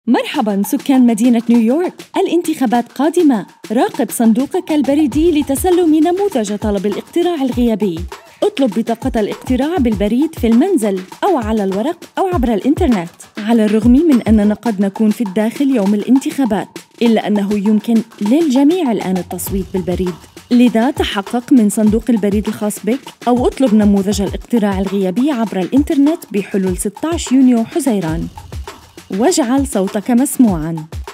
مرحباً سكان مدينة نيويورك، الانتخابات قادمة. راقب صندوقك البريدي لتسلم نموذج طلب الاقتراع الغيابي. اطلب بطاقة الاقتراع بالبريد في المنزل أو على الورق أو عبر الإنترنت. على الرغم من أننا قد نكون في الداخل يوم الانتخابات، إلا أنه يمكن للجميع الآن التصويت بالبريد. لذا تحقق من صندوق البريد الخاص بك أو اطلب نموذج الاقتراع الغيابي عبر الإنترنت بحلول 16 يونيو حزيران. واجعل صوتك مسموعاً.